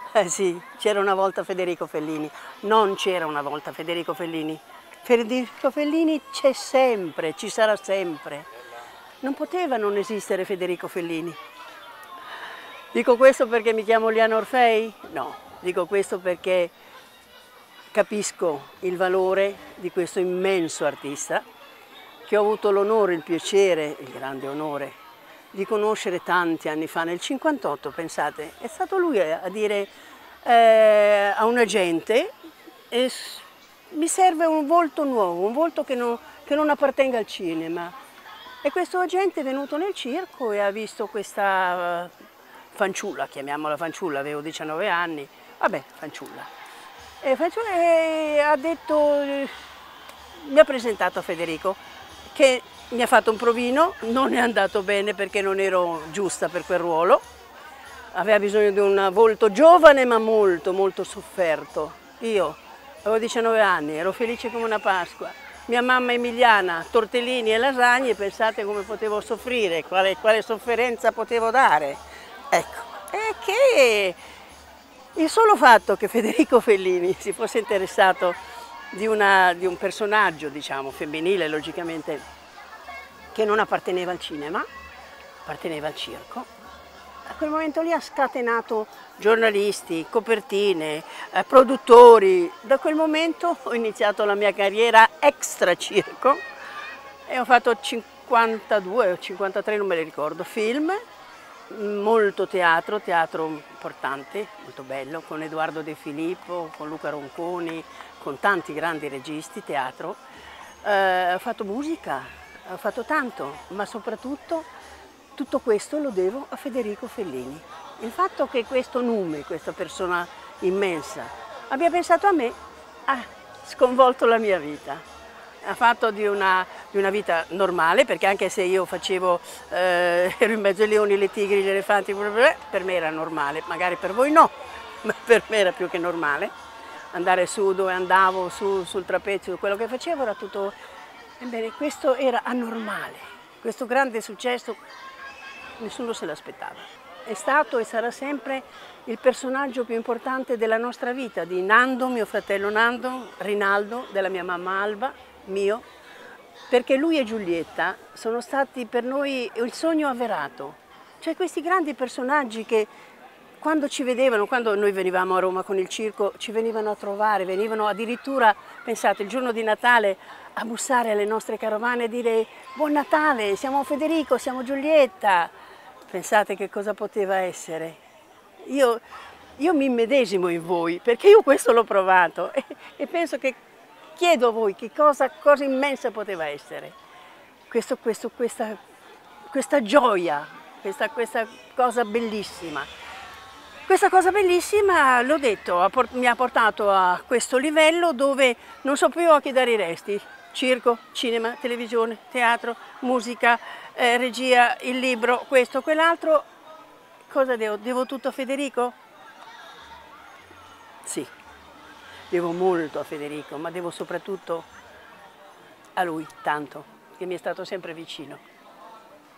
Eh sì, c'era una volta Federico Fellini. Non c'era una volta Federico Fellini. Federico Fellini c'è sempre, ci sarà sempre. Non poteva non esistere Federico Fellini. Dico questo perché mi chiamo Liana Orfei? No, dico questo perché capisco il valore di questo immenso artista che ho avuto l'onore, il piacere, il grande onore di conoscere tanti anni fa, nel 58, pensate, è stato lui a dire a un agente mi serve un volto nuovo, un volto che non appartenga al cinema. E questo agente è venuto nel circo e ha visto questa fanciulla, chiamiamola fanciulla, avevo 19 anni, vabbè, fanciulla. E ha detto, mi ha presentato a Federico, che mi ha fatto un provino, non è andato bene perché non ero giusta per quel ruolo, aveva bisogno di un volto giovane ma molto, molto sofferto. Io avevo 19 anni, ero felice come una Pasqua. Mia mamma emiliana, tortellini e lasagne, pensate come potevo soffrire, quale sofferenza potevo dare. Ecco, è che il solo fatto che Federico Fellini si fosse interessato di un personaggio, diciamo, femminile, logicamente, che non apparteneva al cinema, apparteneva al circo, a quel momento lì ha scatenato giornalisti, copertine, produttori. Da quel momento ho iniziato la mia carriera extra circo e ho fatto 52 o 53, non me li ricordo, film, molto teatro importante, molto bello, con Edoardo De Filippo, con Luca Ronconi, con tanti grandi registi, teatro. Ho fatto musica, ho fatto tanto, ma soprattutto tutto questo lo devo a Federico Fellini. Il fatto che questo nome, questa persona immensa, abbia pensato a me ha sconvolto la mia vita. Ha fatto di una vita normale, perché anche se io ero in mezzo ai leoni, le tigri, gli elefanti, per me era normale, magari per voi no, ma per me era più che normale. Andare su dove andavo, sul trapezio, quello che facevo era tutto. Ebbene, questo era anormale, questo grande successo nessuno se l'aspettava. È stato e sarà sempre il personaggio più importante della nostra vita, di Nando, mio fratello Nando, Rinaldo, della mia mamma Alba, mio, perché lui e Giulietta sono stati per noi il sogno avverato. Cioè questi grandi personaggi che quando ci vedevano, quando noi venivamo a Roma con il circo, ci venivano a trovare, venivano addirittura, pensate, il giorno di Natale a bussare alle nostre carovane e dire Buon Natale, siamo Federico, siamo Giulietta. Pensate che cosa poteva essere. Io mi immedesimo in voi, perché io questo l'ho provato e penso che chiedo a voi che cosa immensa poteva essere. Questa gioia, questa cosa bellissima. Questa cosa bellissima, l'ho detto, mi ha portato a questo livello dove non so più a chi dare i resti. Circo, cinema, televisione, teatro, musica, regia, il libro, questo, quell'altro. Cosa devo? Devo tutto a Federico? Sì, devo molto a Federico, ma devo soprattutto a lui, tanto, che mi è stato sempre vicino.